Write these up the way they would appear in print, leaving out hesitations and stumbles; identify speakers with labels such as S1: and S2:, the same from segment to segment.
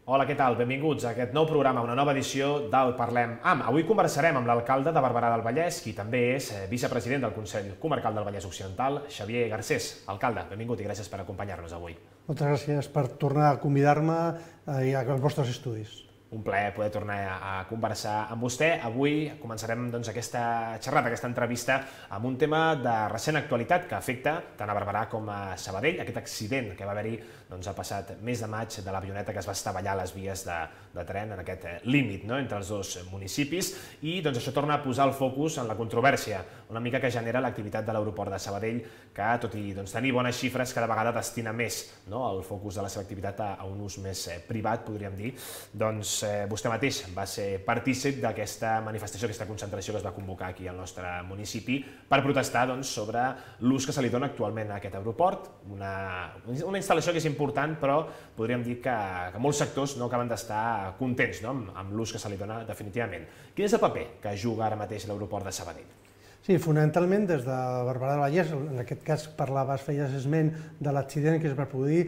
S1: Hola, què tal? Benvinguts a aquest nou programa, una nova edició del Parlem Amb. Avui conversarem amb l'alcalde de Barberà del Vallès, qui també és vicepresident del Consell Comarcal del Vallès Occidental, Xavier Garcés. Alcalde, benvingut i gràcies per acompanyar-nos avui.
S2: Moltes gràcies per tornar a convidar-me als vostres estudis.
S1: Un plaer poder tornar a conversar amb vostè. Avui començarem aquesta xerrada, aquesta entrevista, amb un tema de recent actualitat que afecta tant a Barberà com a Sabadell, aquest accident que va haver-hi el passat mes de maig de l'avioneta que es va estavellar a les vies de tren en aquest límit entre els dos municipis, i això torna a posar el focus en la controvèrsia una mica que genera l'activitat de l'aeroport de Sabadell, que tot i tenir bones xifres cada vegada destina més el focus de la seva activitat a un ús més privat, podríem dir. Doncs vostè mateix va ser partícip d'aquesta manifestació, aquesta concentració que es va convocar aquí al nostre municipi per protestar sobre l'ús que se li dona actualment a aquest aeroport, una instal·lació que és important, però podríem dir que molts sectors no acaben d'estar contents amb l'ús que se li dona definitivament. Quin és el paper que juga ara mateix l'aeroport de Sabadell?
S2: Sí, fonamentalment des de Barberà del Vallès, en aquest cas feies esment de l'accident que es va produir,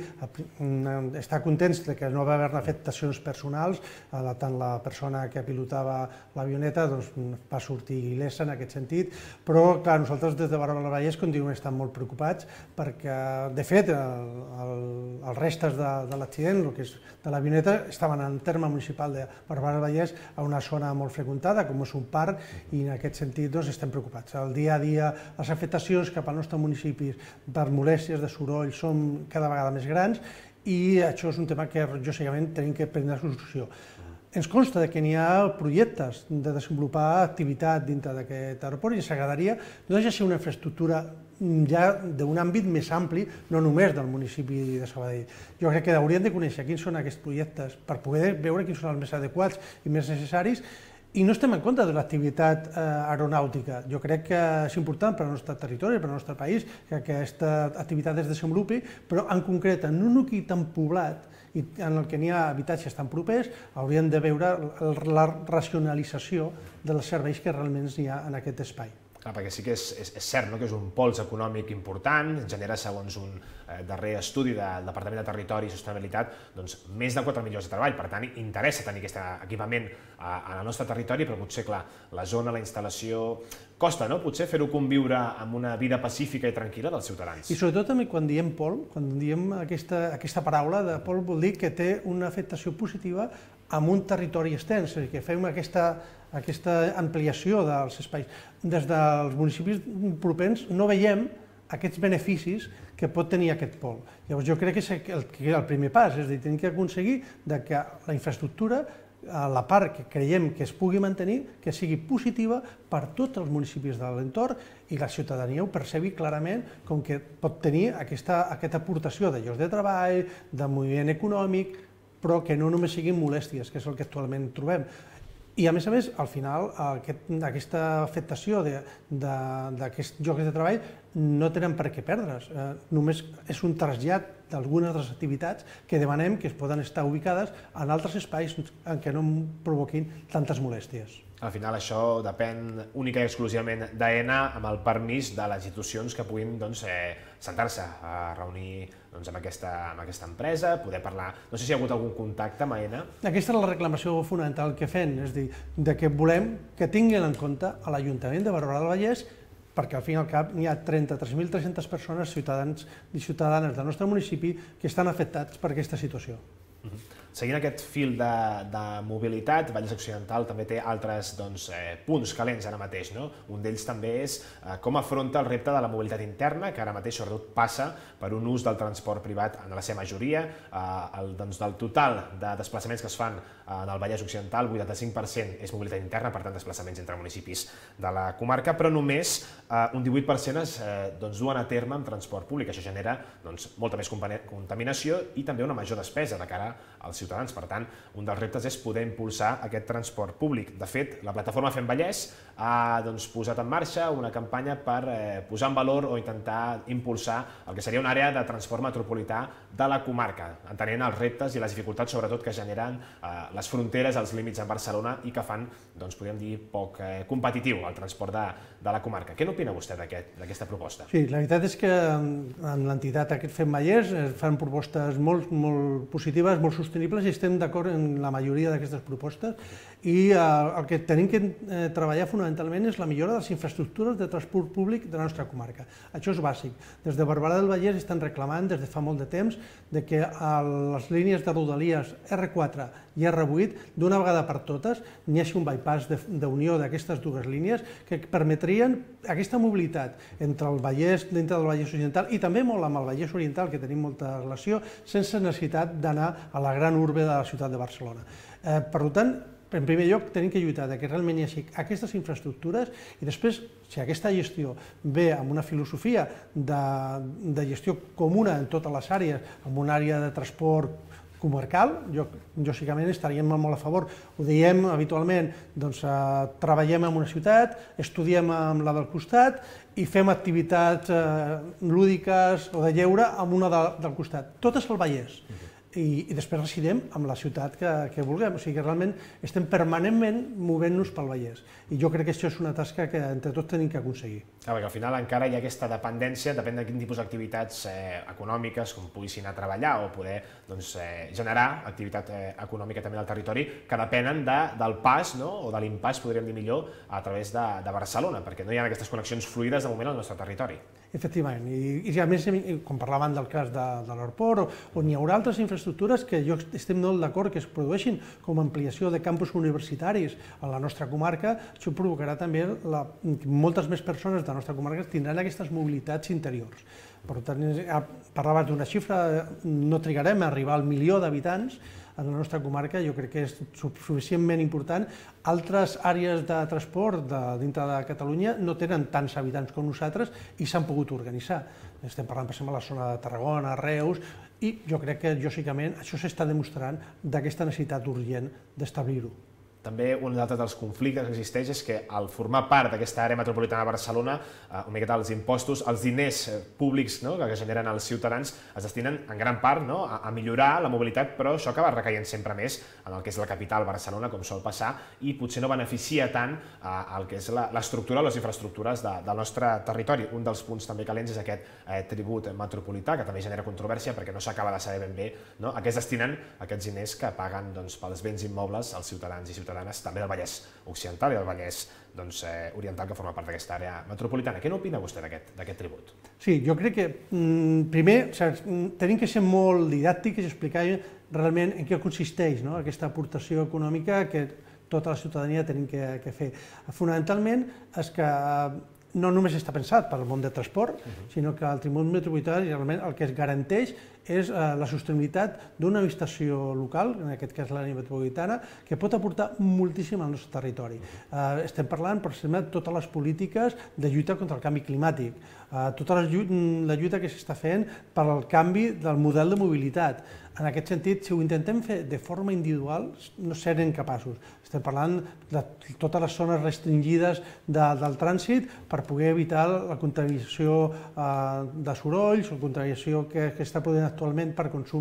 S2: estar contents que no va haver afectacions personals, tant la persona que pilotava l'avioneta va sortir il·lesa en aquest sentit, però clar, nosaltres des de Barberà del Vallès continuem estant molt preocupats perquè, de fet, els restes de l'accident, el que és de l'avioneta, estaven en el terme municipal de Barberà del Vallès a una zona molt freqüentada, com és un parc, i en aquest sentit estem preocupats. El dia a dia, les afectacions cap al nostre municipi per molèsties de soroll són cada vegada més grans i això és un tema que lògicament tenim que prendre solució. Ens consta que n'hi ha projectes de desenvolupar activitat dintre d'aquest aeroport i ens agradaria no deixar ser una infraestructura ja d'un àmbit més ampli, no només del municipi de Sabadell. Jo crec que hauríem de conèixer quins són aquests projectes per poder veure quins són els més adequats i més necessaris. I no estem en contra de l'activitat aeronàutica. Jo crec que és important per al nostre territori, per al nostre país, que aquesta activitat es desenvolupi, però en concret, en un nucli tan poblat i en el que n'hi ha habitatges tan propers, hauríem de veure la racionalització dels serveis que realment hi ha en aquest espai.
S1: Perquè sí que és cert que és un pols econòmic important, genera, segons un darrer estudi del Departament de Territori i Sostenibilitat, més de 4 milions de treball. Per tant, interessa tenir aquest equipament al nostre territori, però potser, clar, la zona, la instal·lació, costa, no?, potser fer-ho conviure amb una vida pacífica i tranquil·la dels ciutadans.
S2: I sobretot també quan diem pol, quan diem aquesta paraula de pol, vol dir que té una afectació positiva en un territori extens, és a dir, que fem aquesta ampliació dels espais. Des dels municipis propers no veiem aquests beneficis que pot tenir aquest pol. Llavors jo crec que és el primer pas, és a dir, tenim que aconseguir que la infraestructura, la part que creiem que es pugui mantenir, que sigui positiva per tots els municipis de l'entorn i la ciutadania ho percebi clarament com que pot tenir aquesta aportació de llocs de treball, de moviment econòmic, però que no només siguin molèsties, que és el que actualment trobem. I a més, al final, aquesta afectació d'aquests llocs de treball no tenen per què perdre's. Només és un trasllat d'algunes de les activitats que demanem que es poden estar ubicades en altres espais en què no provoquin tantes molèsties.
S1: Al final això depèn única i exclusivament d'AENA amb el permís de les institucions que puguin sentar-se a reunir amb aquesta empresa, poder parlar. No sé si hi ha hagut algun contacte amb AENA.
S2: Aquesta és la reclamació fonamental que fem, és a dir, que volem que tinguin en compte a l'Ajuntament de Barberà del Vallès, perquè al fin i al cap hi ha 33.300 persones, ciutadans i ciutadanes del nostre municipi, que estan afectats per aquesta situació.
S1: Seguint aquest fil de mobilitat, Vallès Occidental també té altres punts calents ara mateix. Un d'ells també és com afronta el repte de la mobilitat interna, que ara mateix sobretot passa per un ús del transport privat en la seva majoria. Del total de desplaçaments que es fan en el Vallès Occidental, el 85% és mobilitat interna, per tant desplaçaments entre municipis de la comarca, però només un 18% es duen a terme amb transport públic. Això genera molta més contaminació i també una major despesa de cara als ciutadans. Per tant, un dels reptes és poder impulsar aquest transport públic. De fet, la plataforma Fem Vallès ha posat en marxa una campanya per posar en valor o intentar impulsar el que seria una àrea de transport metropolità de la comarca, entenent els reptes i les dificultats sobretot que generen les fronteres, els límits amb Barcelona i que fan, podríem dir, poc competitiu el transport de la comarca. Què n'opina vostè d'aquesta proposta?
S2: Sí, la veritat és que en l'entitat Fem Vallès fan propostes molt positives, molt sostenibles, imprescindibles i estem d'acord en la majoria d'aquestes propostes i el que tenim que treballar fonamentalment és la millora de les infraestructures de transport públic de la nostra comarca. Això és bàsic. Des de Barberà del Vallès estan reclamant des de fa molt de temps que a les línies de rodalies R4 i R8, d'una vegada per totes, n'hi hagi un bypass d'unió d'aquestes dues línies que permetrien aquesta mobilitat entre el Vallès, dintre del Vallès Occidental i també molt amb el Vallès Oriental, que tenim molta relació, sense necessitat d'anar a la gran urbe de la ciutat de Barcelona. Per tant, en primer lloc, tenim que lluitar que realment hi hagi aquestes infraestructures i després, si aquesta gestió ve amb una filosofia de gestió comuna en totes les àrees, amb una àrea de transport comarcal, lògicament estaríem molt a favor. Ho diem habitualment, doncs treballem en una ciutat, estudiem amb la del costat i fem activitats lúdiques o de lleure amb una del costat. Tot és el Vallès. I després residem en la ciutat que vulguem. O sigui que realment estem permanentment movent-nos pel Vallès. I jo crec que això és una tasca que entre tots tenim que aconseguir.
S1: Perquè al final encara hi ha aquesta dependència, depèn de quin tipus d'activitats econòmiques, com puguis anar a treballar o poder generar activitat econòmica també al territori, que depenen del pas o de l'impàs, podríem dir millor, a través de Barcelona, perquè no hi ha aquestes connexions fluides de moment al nostre territori.
S2: Efectivament, i a més, com parlàvem del cas de l'aeroport, on hi haurà altres infraestructures que jo estem molt d'acord que es produeixin com a ampliació de campus universitaris a la nostra comarca, això provocarà també moltes més persones de la nostra comarca tindran aquestes mobilitats interiors. Per tant, parlaves d'una xifra, no trigarem a arribar al 1.000.000 d'habitants en la nostra comarca, jo crec que és suficientment important. Altres àrees de transport dintre de Catalunya no tenen tants habitants com nosaltres i s'han pogut organitzar. Estem parlant, per exemple, de la zona de Tarragona, Reus, i jo crec que, lògicament, això s'està demostrant d'aquesta necessitat urgent d'establir-ho.
S1: També un dels conflictes que existeix és que al formar part d'aquesta àrea metropolitana de Barcelona, una miqueta els impostos, els diners públics que generen els ciutadans es destinen en gran part a millorar la mobilitat, però això acaba recaient sempre més en el que és la capital, Barcelona, com sol passar, i potser no beneficia tant el que és l'estructura o les infraestructures del nostre territori. Un dels punts també calents és aquest tribut metropolità, que també genera controvèrsia perquè no s'acaba de saber ben bé a què es destinen aquests diners que paguen pels béns immobles als ciutadans i ciutadanes també del Vallès Occidental i del Vallès Oriental, que forma part d'aquesta àrea metropolitana. Què n'opina vostè d'aquest tribut?
S2: Sí, jo crec que primer tenim que ser molt didàctics i explicar realment en què consisteix aquesta aportació econòmica que tota la ciutadania tenim que fer. Fonamentalment és que no només està pensat per al món de transport, sinó que el tribut metropolità realment el que es garanteix és la sostenibilitat d'una administració local, en aquest cas l'àrea metropolitana, que pot aportar moltíssim al nostre territori. Estem parlant, per exemple, de totes les polítiques de lluita contra el canvi climàtic, tota la lluita que s'està fent per al canvi del model de mobilitat. En aquest sentit, si ho intentem fer de forma individual, no serem capaços. Estem parlant de totes les zones restringides del trànsit per poder evitar la contaminació de sorolls o contaminació que està produint actualment per consum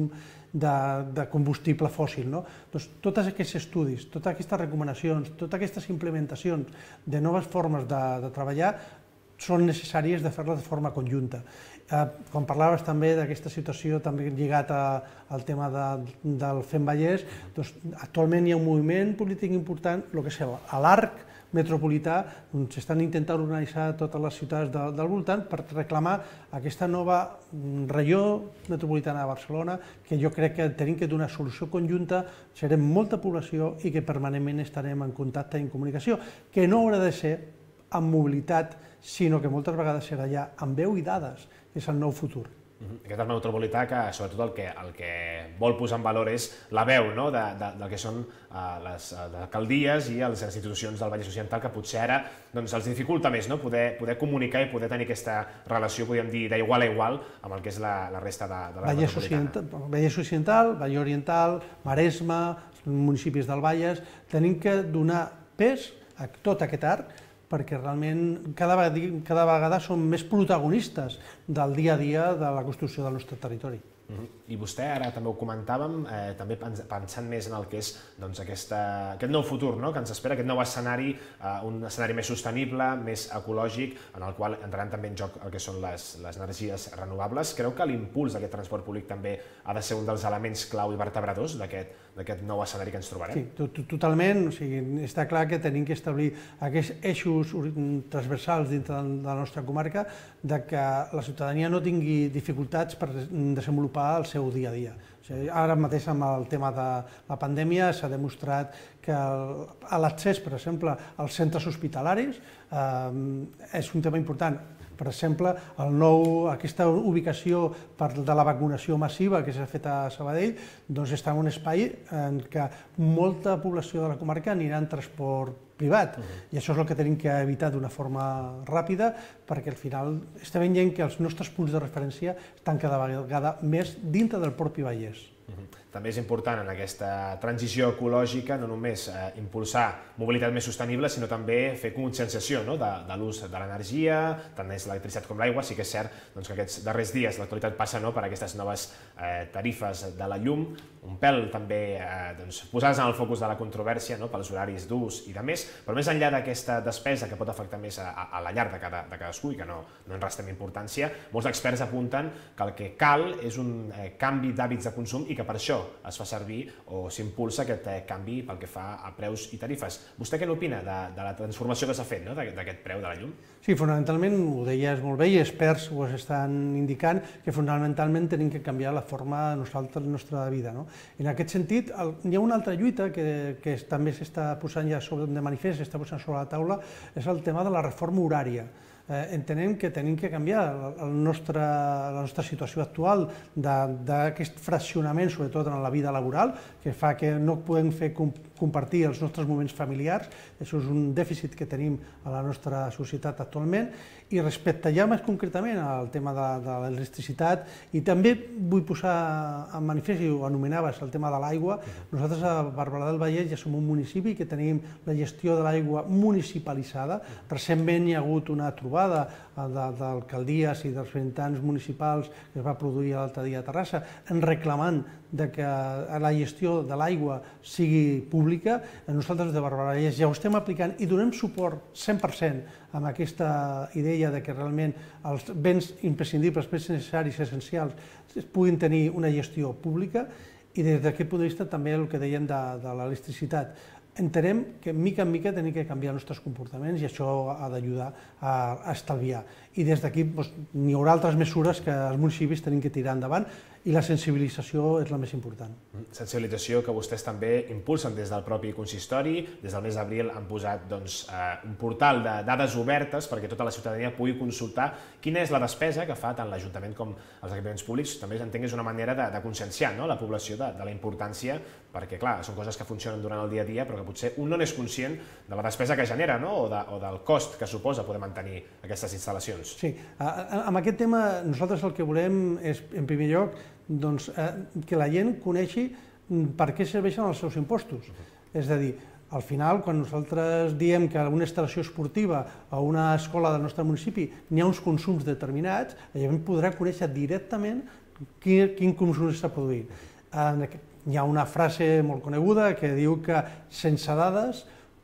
S2: de combustible fòssil. Doncs tots aquests estudis, totes aquestes recomanacions, totes aquestes implementacions de noves formes de treballar són necessàries de fer-les de forma conjunta. Quan parlaves també d'aquesta situació també lligat al tema del FEM Vallès, doncs actualment hi ha un moviment polític important, el que és l'arc metropolità, on s'estan intentant organitzar totes les ciutats del voltant per reclamar aquesta nova regió metropolitana de Barcelona, que jo crec que tenim que donar solució conjunta, serem molta població i que permanentment estarem en contacte i en comunicació, que no haurà de ser amb mobilitat, sinó que moltes vegades serà ja amb veu i dades, que és el nou futur.
S1: Aquest arc metropolità que sobretot el que vol posar en valor és la veu del que són les alcaldies i les institucions del Vallès Occidental, que potser ara els dificulta més poder comunicar i poder tenir aquesta relació, podríem dir, d'igual a igual amb el que és la resta de l'àrea metropolitana.
S2: Vallès Occidental, Vallès Oriental, Maresme, municipis del Vallès, tenim que donar pes a tot aquest arc perquè realment cada vegada som més protagonistes del dia a dia de la construcció del nostre territori.
S1: I vostè, ara també ho comentàvem, també pensant més en el que és aquest nou futur que ens espera, aquest nou escenari, un escenari més sostenible, més ecològic, en el qual entraran també en joc el que són les energies renovables. Creu que l'impuls d'aquest transport públic també ha de ser un dels elements clau i vertebradors d'aquest nou escenari que ens trobarem?
S2: Sí, totalment. Està clar que tenim que establir aquests eixos transversals dintre de la nostra comarca, que la ciutadania no tingui dificultats per desenvolupar el seu dia a dia. Ara mateix amb el tema de la pandèmia s'ha demostrat que l'accés, per exemple, als centres hospitalaris és un tema important. Per exemple, aquesta ubicació de la vacunació massiva que s'ha fet a Sabadell està en un espai en què molta població de la comarca anirà en transport privat, i això és el que tenim que evitar d'una forma ràpida, perquè al final estem veient que els nostres punts de referència estan cada vegada més dintre del propi Vallès.
S1: També és important en aquesta transició ecològica no només impulsar mobilitat més sostenible, sinó també fer conscienciació de l'ús de l'energia, tant és l'electricitat com l'aigua. Sí que és cert que aquests darrers dies l'actualitat passa per aquestes noves tarifes de la llum, un pèl també posades en el focus de la controvèrsia pels horaris d'ús i de més, però més enllà d'aquesta despesa que pot afectar més a la llar de cadascú i que no en restem importància, molts experts apunten que el que cal és un canvi d'hàbits de consum i que per això es fa servir o s'impulsa aquest canvi pel que fa a preus i tarifes. Vostè què n'opina de la transformació que s'ha fet d'aquest preu de la llum?
S2: Sí, fonamentalment, ho deies molt bé, i experts ho estan indicant, que fonamentalment tenim que canviar la forma de la nostra vida. En aquest sentit, hi ha una altra lluita que també s'està posant ja de manifest, s'està posant sobre la taula, és el tema de la reforma horària. Entenem que tenim que canviar la nostra situació actual d'aquest fraccionament, sobretot en la vida laboral, que fa que no podem compartir els nostres moments familiars. Això és un dèficit que tenim a la nostra societat actualment. I respecte ja més concretament al tema de l'electricitat, i també vull posar en manifest, i ho anomenaves, el tema de l'aigua. Nosaltres a Barberà del Vallès ja som un municipi que tenim la gestió de l'aigua municipalitzada. Recentment hi ha hagut una trobada d'alcaldies i dels representants municipals que es va produir l'altre dia a Terrassa, reclamant que la gestió de l'aigua sigui pública. Nosaltres de Barberà del Vallès ja ho estem aplicant i donem suport 100% amb aquesta idea que realment els béns imprescindibles, els béns necessaris i essencials puguin tenir una gestió pública, i des d'aquest punt de vista també el que dèiem de l'electricitat. Entenem que mica en mica tenim que canviar els nostres comportaments i això ha d'ajudar a estalviar. I des d'aquí n'hi haurà altres mesures que els municipis tenim que tirar endavant, i la sensibilització és la més important.
S1: Sensibilització que vostès també impulsen des del propi consistori. Des del mes d'abril han posat un portal de dades obertes perquè tota la ciutadania pugui consultar quina és la despesa que fa tant l'Ajuntament com els equipaments públics. També entenc que és una manera de conscienciar la població de la importància, perquè clar, són coses que funcionen durant el dia a dia, però que potser un no n'és conscient de la despesa que genera o del cost que suposa poder mantenir aquestes instal·lacions.
S2: Sí, amb aquest tema nosaltres el que volem és, en primer lloc, que la gent coneixi per què serveixen els seus impostos. És a dir, al final, quan nosaltres diem que a una instal·lació esportiva o una escola del nostre municipi n'hi ha uns consums determinats, la gent podrà conèixer directament quin consum s'està produint. Hi ha una frase molt coneguda que diu que sense dades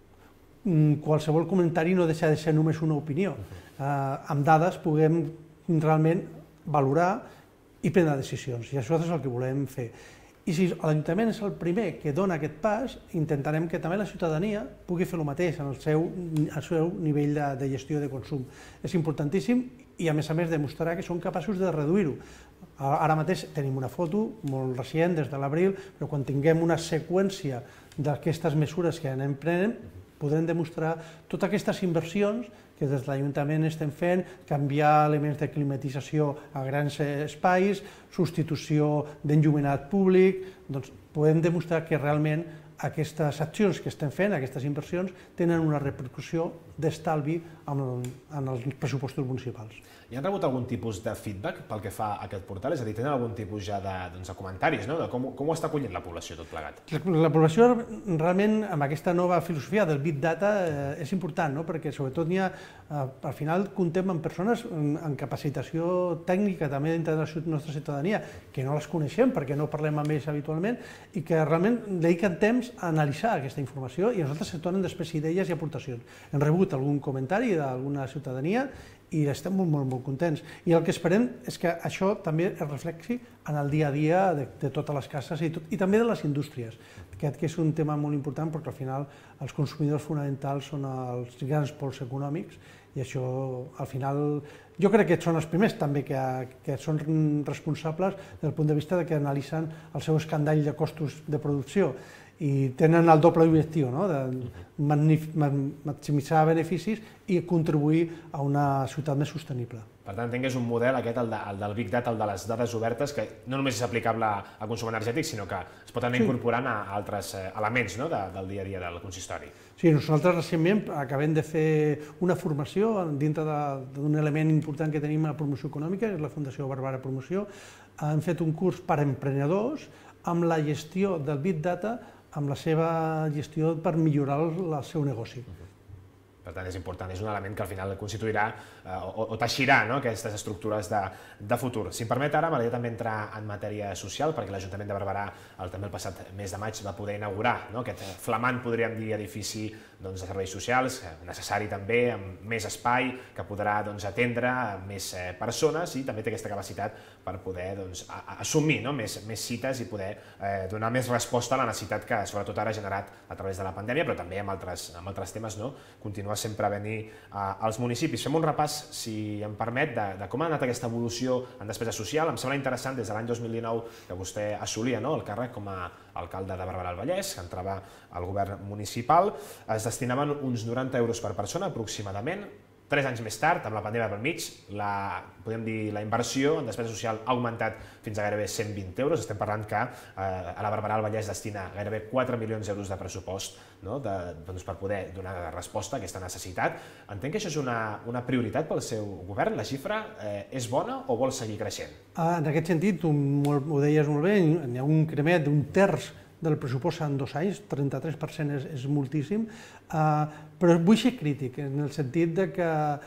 S2: qualsevol comentari no deixa de ser només una opinió. Amb dades puguem realment valorar i prendre decisions, i això és el que volem fer. I si l'Ajuntament és el primer que dona aquest pas, intentarem que també la ciutadania pugui fer el mateix en el seu nivell de gestió de consum. És importantíssim, i a més demostrar que som capaços de reduir-ho. Ara mateix tenim una foto molt recent, des de l'abril, però quan tinguem una seqüència d'aquestes mesures que anem prenent, podrem demostrar totes aquestes inversions que des de l'Ajuntament estem fent, canviar elements de climatització a grans espais, substitució d'enllumenat públic. Doncs podem demostrar que realment aquestes accions que estem fent, aquestes inversions, tenen una repercussió d'estalvi en els pressupostos municipals.
S1: Hi han rebut algun tipus de feedback pel que fa a aquest portal? És a dir, tenen algun tipus ja de comentaris, no? De com ho està acollint la població tot plegat?
S2: La població realment amb aquesta nova filosofia del Big Data és important, no? Perquè sobretot al final comptem amb persones amb capacitació tècnica també dintre de la nostra ciutadania, que no les coneixem perquè no parlem amb ells habitualment i que realment dediquen temps a analitzar aquesta informació i a nosaltres se donen després idees i aportacions. Hem rebut algun comentari d'alguna ciutadania i estem molt contents. I el que esperem és que això també es reflexi en el dia a dia de totes les cases i també de les indústries. Aquest que és un tema molt important perquè al final els consumidors fonamentals són els grans pols econòmics i això al final jo crec que són els primers també que són responsables des del punt de vista que analitzen el seu escandall de costos de producció i tenen el doble objectiu, de maximitzar beneficis i contribuir a una ciutat més sostenible.
S1: Per tant, entenc que és un model aquest, el del Big Data, el de les dades obertes, que no només és aplicable al consum energètic, sinó que es pot anar incorporant a altres elements del dia a dia del consistori.
S2: Sí, nosaltres recentment acabem de fer una formació dintre d'un element important que tenim a promoció econòmica, que és la Fundació Barbara Promoció. Hem fet un curs per a emprenedors amb la gestió del Big Data, amb la seva gestió per millorar el seu negoci.
S1: Per tant, és important, és un element que al final constituirà o teixirà aquestes estructures de futur. Si em permet ara, m'agradaria també entrar en matèria social, perquè l'Ajuntament de Barberà també el passat mes de maig va poder inaugurar aquest flamant, podríem dir, edifici de serveis socials, necessari també, amb més espai, que podrà atendre més persones i també té aquesta capacitat per poder assumir més cites i poder donar més resposta a la necessitat que sobretot ara ha generat a través de la pandèmia, però també amb altres temes, continuar sempre a venir als municipis. Fem un repàs, si em permet, de com ha anat aquesta evolució en despesa social. Em sembla interessant des de l'any 2019 que vostè assolia el càrrec com a alcalde de Barberà del Vallès, que entrava al govern municipal. Es destinaven uns 90 euros per persona aproximadament. 3 anys més tard, amb la pandèmia pel mig, podem dir la inversió en despesa social ha augmentat fins a gairebé 120 euros. Estem parlant que a la Barberà del Vallès destina gairebé 4 milions d'euros de pressupost per poder donar resposta a aquesta necessitat. Entenc que això és una prioritat pel seu govern? La xifra és bona o vol seguir creixent?
S2: En aquest sentit, tu ho deies molt bé, hi ha un increment d'un terç del pressupost en 2 anys, 33% és moltíssim, però vull ser crític en el sentit que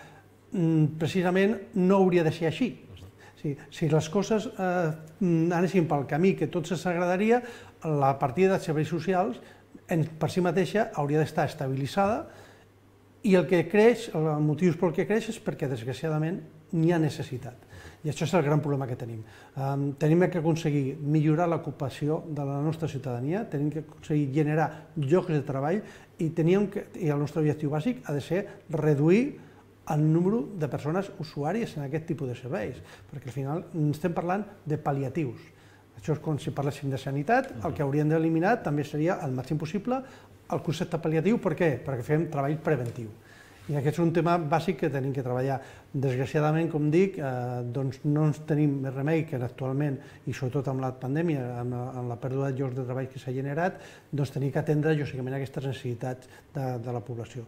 S2: precisament no hauria de ser així. Si les coses anessin pel camí que a tots ens agradaria, la partida de serveis socials per si mateixa hauria d'estar estabilitzada i el que creix, els motius pel que creix és perquè desgraciadament n'hi ha necessitat. I això és el gran problema que tenim. Tenim que aconseguir millorar l'ocupació de la nostra ciutadania, tenim que aconseguir generar llocs de treball i el nostre objectiu bàsic ha de ser reduir el número de persones usuàries en aquest tipus de serveis, perquè al final estem parlant de pal·liatius. Això és com si parléssim de sanitat, el que hauríem d'eliminar també seria el màxim possible el concepte pal·liatiu. Per què? Perquè fem treball preventiu. I aquest és un tema bàsic que tenim que treballar. Desgraciadament, com dic, no ens tenim més remei que actualment, i sobretot amb la pandèmia, amb la pèrdua de llocs de treball que s'ha generat, doncs tenim que atendre lògicament aquestes necessitats de la població.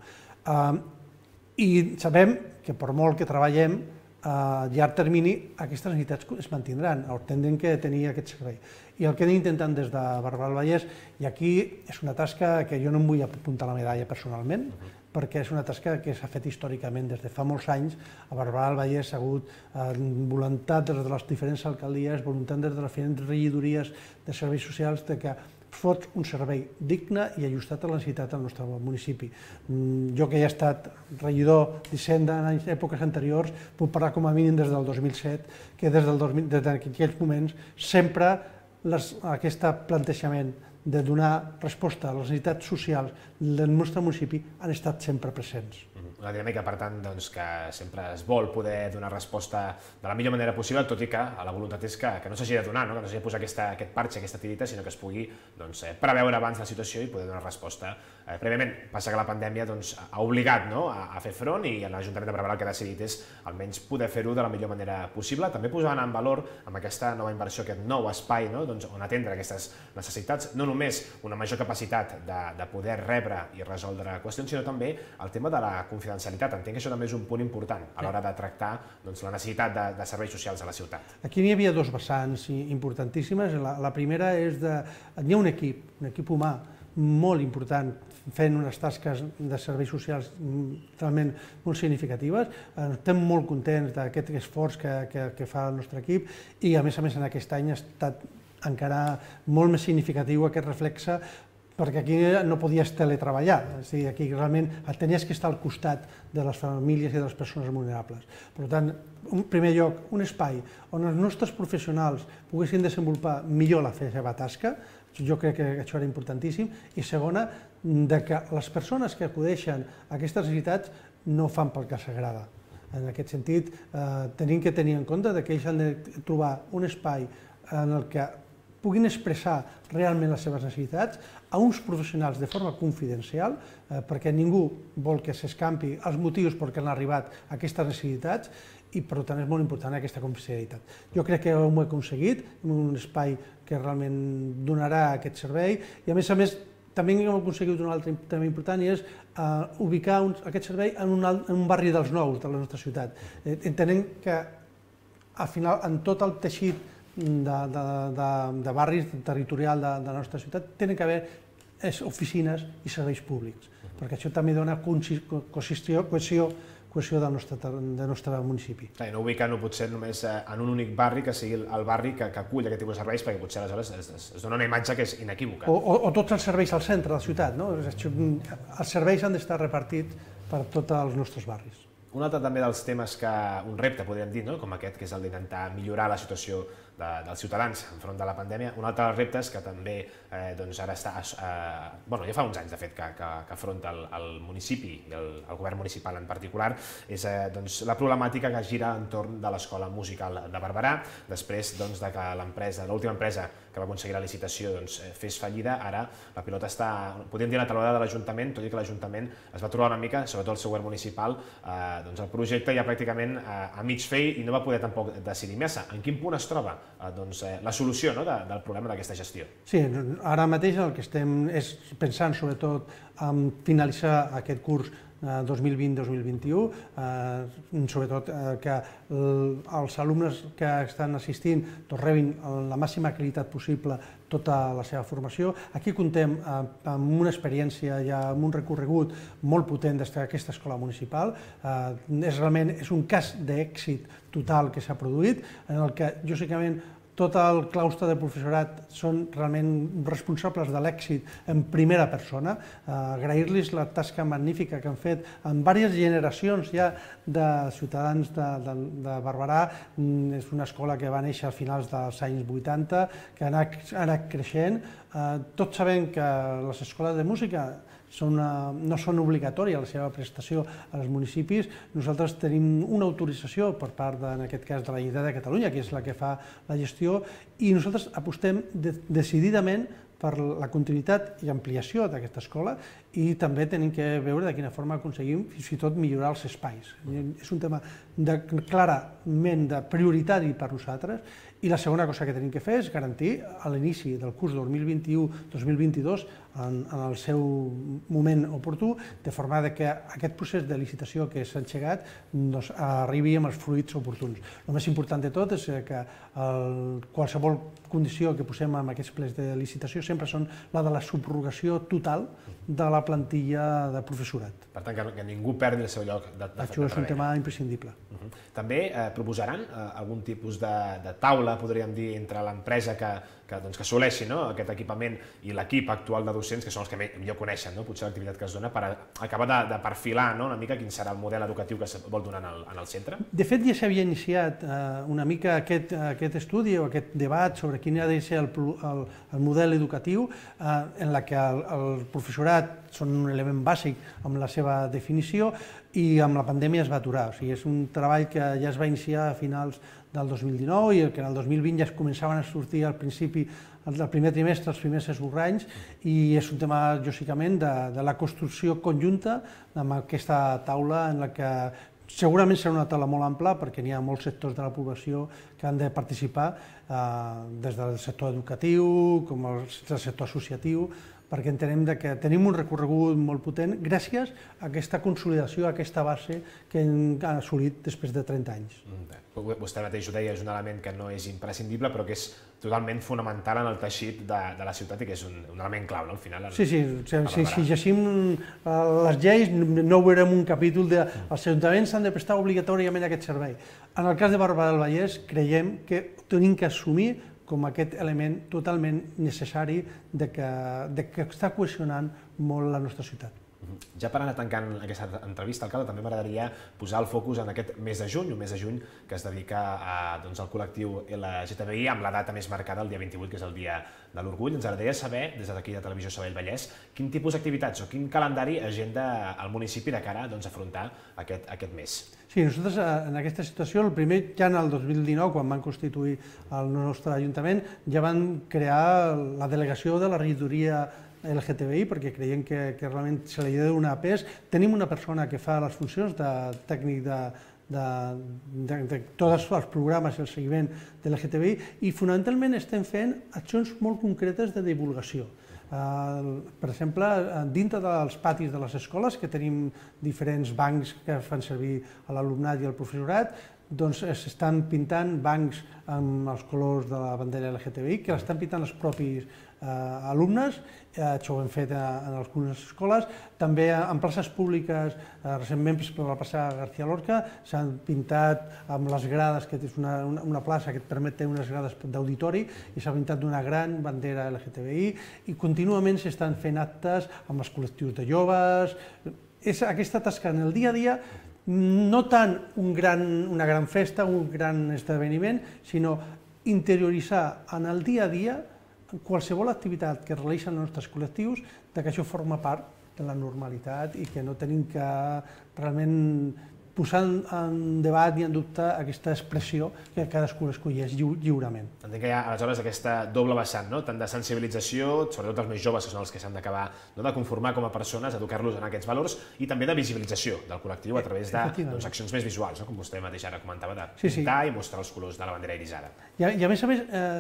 S2: I sabem que per molt que treballem, a llarg termini aquestes necessitats es mantindran, tindrem que tenir aquest servei. I el que anem intentant des de Barberà del Vallès, i aquí és una tasca que jo no em vull apuntar la medalla personalment, perquè és una tasca que s'ha fet històricament des de fa molts anys. A Barberà del Vallès ha hagut voluntat des de les diferents alcaldies, voluntat des de les diferents regidories de serveis socials de que fos un servei digne i ajustat a la necessitat del nostre municipi. Jo que he estat regidor d'Hisenda en èpoques anteriors, puc parlar com a mínim des del 2007, que des d'aquells moments sempre aquest plantejament de donar resposta a les necessitats socials del nostre municipi han estat sempre presents.
S1: Una dinàmica, per tant, que sempre es vol poder donar resposta de la millor manera possible, tot i que la voluntat és que no s'hagi de donar, que no s'hagi de posar aquest parxe, aquesta tirita, sinó que es pugui preveure abans la situació i poder donar resposta prèviament. Passa que la pandèmia ha obligat a fer front i l'Ajuntament de Barberà el que ha decidit és almenys poder fer-ho de la millor manera possible. També posant en valor amb aquesta nova inversió, aquest nou espai on atendre aquestes necessitats, no només només una major capacitat de poder rebre i resoldre qüestions, sinó també el tema de la confidencialitat. Entenc que això també és un punt important a l'hora de tractar la necessitat de serveis socials a la ciutat.
S2: Aquí n'hi havia dos vessants importantíssimes. La primera és hi ha un equip humà molt important fent unes tasques de serveis socials realment molt significatives. Estem molt contents d'aquest esforç que fa el nostre equip i a més en aquest any ha estat encara molt més significatiu aquest reflexe, perquè aquí no podies teletreballar, és a dir, aquí realment tenies que estar al costat de les famílies i de les persones vulnerables. Per tant, en primer lloc, un espai on els nostres professionals poguessin desenvolupar millor la seva tasca, jo crec que això era importantíssim, i segona, que les persones que acudeixen a aquestes necessitats no ho fan pel que els agrada. En aquest sentit, tenim que tenir en compte que ells han de trobar un espai en el que puguin expressar realment les seves necessitats a uns professionals de forma confidencial, perquè ningú vol que s'escampi els motius per què han arribat a aquestes necessitats, i per tant és molt important aquesta confidencialitat. Jo crec que ho hem aconseguit, un espai que realment donarà aquest servei, i a més també hem aconseguit un altre tema important, i és ubicar aquest servei en un barri dels nous de la nostra ciutat. Entenem que al final en tot el teixit de barris territorial de la nostra ciutat tenen que haver oficines i serveis públics, perquè això també dona cohesió del nostre municipi.
S1: I no ubicar-ho potser només en un únic barri, que sigui el barri que acull aquest tipus de serveis, perquè potser aleshores es dona una imatge que és inequívoca.
S2: O tots els serveis al centre de la ciutat, no? Els serveis han d'estar repartits per tots els nostres barris.
S1: Un altre també dels temes un repte, podríem dir, com aquest, que és el d'intentar millorar la situació dels ciutadans enfront de la pandèmia. Un altre dels reptes que també ara està, ja fa uns anys de fet que afronta el municipi i el govern municipal en particular, és la problemàtica que gira entorn de l'Escola Musical de Barberà, després que l'última empresa que va aconseguir la licitació fes fallida. Ara la pilota està, podríem dir, a la teulada de l'Ajuntament, tot i que l'Ajuntament es va trobar una mica, sobretot el seu govern municipal, el projecte ja pràcticament a mig fer i no va poder tampoc decidir massa. En quin punt es troba la solució del problema d'aquesta gestió?
S2: Sí, ara mateix el que estem és pensant sobretot en finalitzar aquest curs 2020-2021, sobretot que els alumnes que estan assistint rebin la màxima qualitat possible tota la seva formació. Aquí comptem amb una experiència i amb un recorregut molt potent d'aquesta escola municipal. Realment és un cas d'èxit total que s'ha produït, en el que, lògicament, tot el claustre de professorat són realment responsables de l'èxit en primera persona. Agrair-los la tasca magnífica que han fet en diverses generacions ja de ciutadans de Barberà. És una escola que va néixer a finals dels anys 80, que ha anat creixent. Tots sabem que les escoles de música no són obligatòries la seva prestació als municipis. Nosaltres tenim una autorització per part, en aquest cas, de la Generalitat de Catalunya, que és la que fa la gestió, i nosaltres apostem decididament per la continuïtat i ampliació d'aquesta escola, i també tenim que veure de quina forma aconseguim fins i tot millorar els espais. És un tema clarament prioritari per nosaltres, i la segona cosa que tenim que fer és garantir a l'inici del curs 2021-2022 en el seu moment oportú, de forma que aquest procés de licitació que s'ha engegat arribi amb els fruits oportuns. El més important de tot és que qualsevol condició que posem en aquests plens de licitació sempre són la de la subrogació total de la plantilla de professorat.
S1: Per tant, que ningú perdi el seu lloc de treball.
S2: Això és un tema imprescindible.
S1: També proposaran algun tipus de taula, podríem dir, entre l'empresa que assoleixi aquest equipament i l'equip actual de docents, que són els que millor coneixen potser l'activitat que es dona, per acabar de perfilar una mica quin serà el model educatiu que es vol donar en el centre? De
S2: fet, ja s'havia iniciat una mica aquest estudi o aquest debat sobre quin ha de ser el model educatiu, en la que el professorat són un element bàsic amb la seva definició, i amb la pandèmia es va aturar. O sigui, és un treball que ja es va iniciar a finals del 2019 i que en el 2020 ja es començaven a sortir al principi del primer trimestre els primers esborranys, i és un tema, lògicament, de la construcció conjunta amb aquesta taula en la que Segurament serà una taula molt ampla perquè n'hi ha molts sectors de la població que han de participar, des del sector educatiu com el sector associatiu, perquè entenem que tenim un recorregut molt potent gràcies a aquesta consolidació, a aquesta base que hem assolit després de 30 anys.
S1: Vostè mateix ho deia, és un element que no és imprescindible, però que és totalment fonamental en el teixit de la ciutat i que és un element clau, no?, al final.
S2: Sí, si llegim les lleis no veurem un capítol de els ajuntaments han de prestar obligatòriament aquest servei. En el cas de Barberà del Vallès creiem que tenim que assumir com aquest element totalment necessari que està cohesionant molt la nostra ciutat.
S1: Ja per anar tancant aquesta entrevista, alcalde, també m'agradaria posar el focus en aquest mes de juny, un mes de juny que es dedica al col·lectiu LGTBI, amb la data més marcada, el dia 28, que és el dia de l'orgull. Ens agradaria saber, des d'aquí de Televisió Sabadell Vallès, quin tipus d'activitats o quin calendari agenda el municipi de cara a afrontar aquest mes.
S2: Sí, nosaltres en aquesta situació, el primer, ja en el 2019, quan van constituir el nostre ajuntament, ja van crear la delegació de la regidoria LGTBI, perquè creiem que realment se li ha de donar pes. Tenim una persona que fa les funcions de tècnic de tots els programes i el seguiment de l'LGTBI i fonamentalment estem fent accions molt concretes de divulgació. Per exemple, dintre dels patis de les escoles, que tenim diferents bancs que fan servir a l'alumnat i al professorat, doncs s'estan pintant bancs amb els colors de la bandera LGTBI, que l'estan pintant els propis alumnes. Això ho hem fet en algunes escoles. També en places públiques, recentment per la plaça García Lorca, s'han pintat amb les grades, que és una plaça que et permet tenir unes grades d'auditori, i s'ha pintat d'una gran bandera LGTBI, i contínuament s'estan fent actes amb els col·lectius de joves. És aquesta tasca en el dia a dia, no tant una gran festa, un gran esdeveniment, sinó interioritzar en el dia a dia qualsevol activitat que realitzen els nostres col·lectius, que això forma part de la normalitat i que no tenim que realment posar en debat i en dubte aquesta expressió que cadascú escolleix lliurement.
S1: Entenc que hi ha aleshores aquesta doble vessant, tant de sensibilització, sobretot els més joves, que són els que s'han d'acabar de conformar com a persones, educar-los en aquests valors, i també de visibilització del col·lectiu a través d'accions més visuals, com vostè mateix ara comentava, de pintar i mostrar els colors de la bandera irisada.
S2: I a més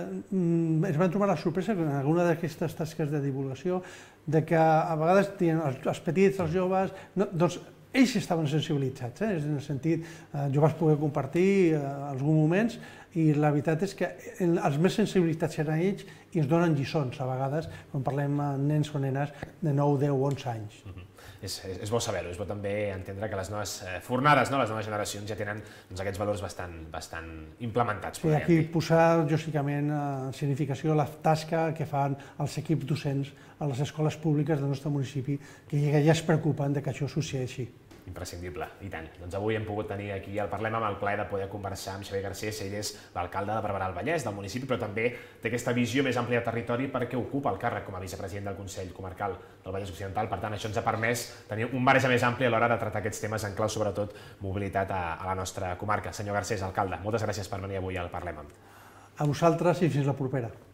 S2: ens vam trobar la sorpresa en alguna d'aquestes tasques de divulgació que a vegades els petits, els joves, doncs ells estaven sensibilitzats, en el sentit, jo vaig poder compartir alguns moments i la veritat és que els més sensibilitzats eren ells i ens donen lliçons a vegades quan parlem amb nens o nenes de 9, 10, 11 anys.
S1: És bo saber-ho, és bo també entendre que les noves fornades, les noves generacions ja tenen aquests valors bastant implementats.
S2: Sí, aquí posar lògicament en significació la tasca que fan els equips docents a les escoles públiques del nostre municipi, que ja es preocupen que això succeeixi.
S1: Imprescindible, i tant. Doncs avui hem pogut tenir aquí el Parlem amb el plaer de poder conversar amb Xavier Garcés. Ell és l'alcalde de Barberà del Vallès, del municipi, però també té aquesta visió més àmplia de territori perquè ocupa el càrrec com a vicepresident del Consell Comarcal del Vallès Occidental. Per tant, això ens ha permès tenir un marge més ampli a l'hora de tractar aquests temes en clau, sobretot, mobilitat a la nostra comarca. Senyor Garcés, alcalde, moltes gràcies per venir avui al Parlem.
S2: A vosaltres i fins la propera.